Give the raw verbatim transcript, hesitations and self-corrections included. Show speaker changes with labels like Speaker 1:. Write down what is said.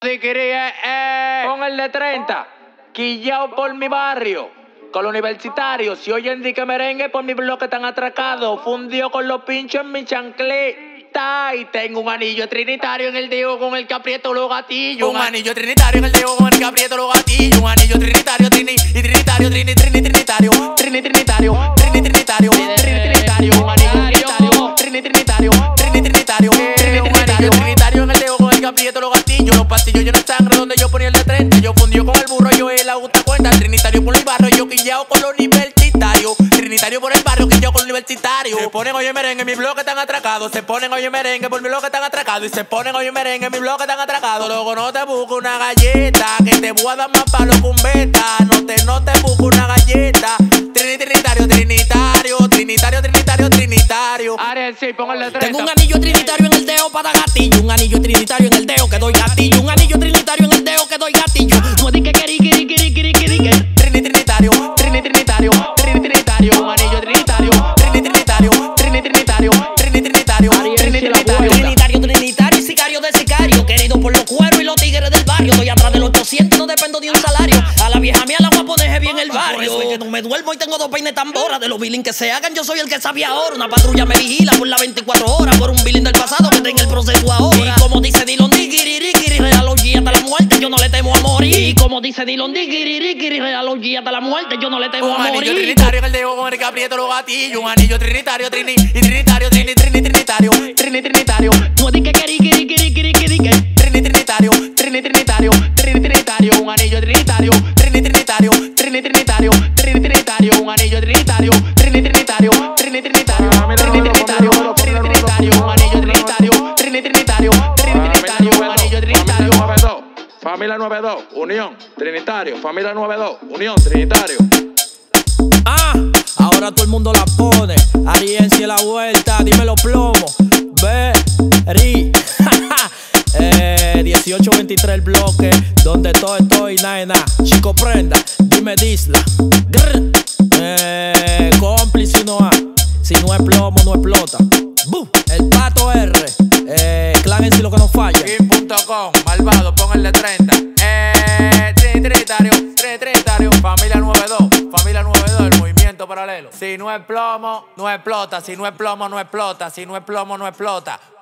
Speaker 1: Si quería, eh.
Speaker 2: Con el de treinta, quillao por mi barrio. Con los universitarios, si oyen di que merengue por mi bloque tan atracado. Fundió con los pinchos en mi chancleta. Y tengo un anillo trinitario en el dedo con el que aprieto los gatillos.
Speaker 1: Un anillo trinitario en el dedo con el que aprieto los gatillos. Un anillo trinitario, trini, y trinitario, trini, trini, trinitario. Trini, trinitario, trini, trinitario, trini, trinitario. Un anillo trinitario, trini, trinitario, trini, trinitario, trini, trinitario, trinitario en el dedo con el que aprieto los gatillos. Los pastillos llenos de sangre donde yo ponía el de treinta. Yo fundió con el burro, yo el auto cuenta. Trinitario por el barrio, yo quillao con los universitarios. Trinitario por el barrio, quillao con los universitarios. Se ponen hoy en merengue, mi bloque tan atracado. Se ponen hoy en merengue por mi bloque tan atracado. Y se ponen hoy en merengue, mi bloque tan atracado. Luego no te busco una galleta, que te voy a dar más palo con beta. No te, no te busco una galleta. Trini, trinitario, trinitario, trinitario, trinitario, trinitario.
Speaker 2: Ariel, sí, pon el de treinta.
Speaker 3: Tengo un anillo trinitario en el dedo para dar gatillo. Un anillo trinitario en el dedo que doy gatillo. Un anillo trinitario en el dedo que doy gatillo. No di que querí, querí, querí, querí, querí, querí.
Speaker 1: Trini, trinitario, trini, trinitario, trini, trinitario. Un anillo trinitario, trini, trinitario, trini, trinitario, trini, trinitario, trini, trinitario.
Speaker 3: Trinitario, trinitario y sicario de sicario. Querido por los cueros y los tigres del barrio. Estoy atrás del ochocientos y no dependo de un salario. A la vieja mía la voy a poner bien el barrio. Por eso es que no me duermo y tengo dos peines tambora. De los billing que se hagan yo soy el que sabía ahora. Una patrulla me vigila por las veinticuatro horas. Por un billing del pasado que está en el proceso ahora. Y como dice Dillon Digirikiri, realogía hasta la muerte, yo no le temo a morir. Y como dice Dillon Digirikiri, realogía hasta la muerte, yo no le temo
Speaker 1: Un
Speaker 3: a
Speaker 1: anillo
Speaker 3: morir.
Speaker 1: trinitario en el dedo con el que aprieto los gatillos. Un anillo trinitario, trini, y trinitario, trini, trini, trinitario. Trini, trinitario,
Speaker 3: No di que querí, querí, querí, querí, querí, querí.
Speaker 1: trini, trinitario, trini, trinitario, trini, trinitario. Un anillo trinitario, trini, trinitario, trini, trinitario, trini, trinitario. Un anillo trinitario, trini, trinitario, trini, trinitario, trini, trinitario, trini, trinitario. Un anillo trinitario, trini, trinitario, trini, trinitario. Un anillo trinitario.
Speaker 4: Familia nueve dos, Unión, Trinitario. Familia nueve dos, Unión, Trinitario.
Speaker 3: Ah, ahora todo el mundo la pone. Ariense la vuelta, dímelo plomo. Beri. eh, dieciocho veintitrés el bloque, donde todo estoy, nada, nada. Chico prenda, dime disla. Grr. Eh, cómplice no hay. Si no es plomo, no explota. Buh. El Pato R. Eh, cláguense lo que no falla.
Speaker 1: Kim punto com, malvado, pon el de treinta. Eh, trinitario, trinitario, familia nueve dos, familia nueve dos, el movimiento paralelo. Si no es plomo, no explota. Si no es plomo, no explota. Si no es plomo, no explota.